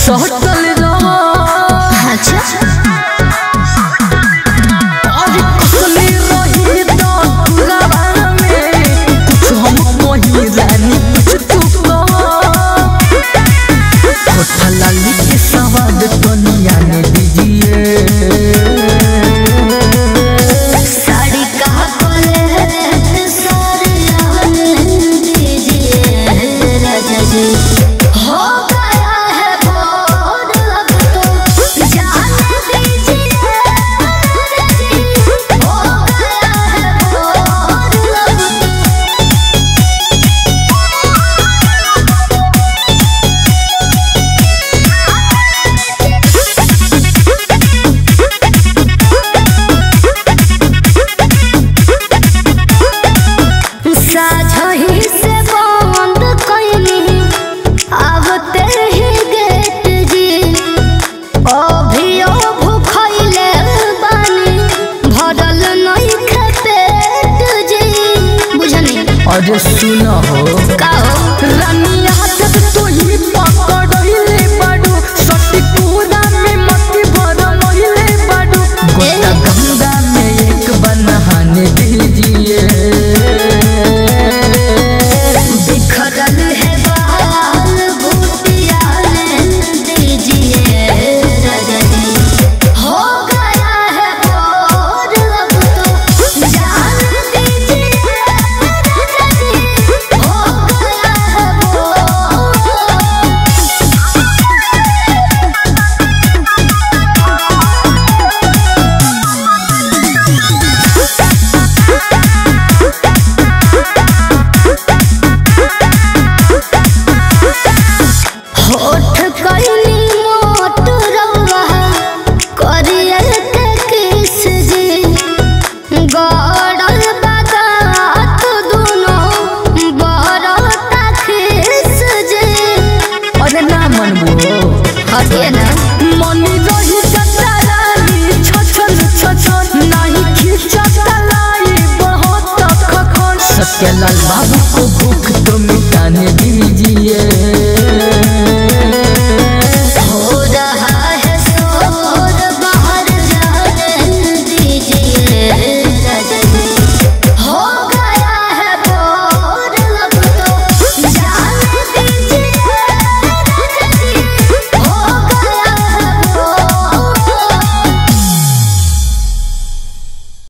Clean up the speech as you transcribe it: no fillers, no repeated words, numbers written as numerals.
सहटल रहो अच्छा और कसले रही तो गुलाबा में कुछ हम कहीं रानी कुछ तू कहो लाली के स्वाद दुनिया ने दीजिए साड़ी का पले सारी लाने दीजिए राजा जी हो गया है भोर अब तो जाने दीजिए राजा जी हो गया है भोर अब साझही से बंद कइनी आवते ही गेट जी अभियो भूखइले बानी भरल नहीं पेट जी बुझनी अरे सुनो हो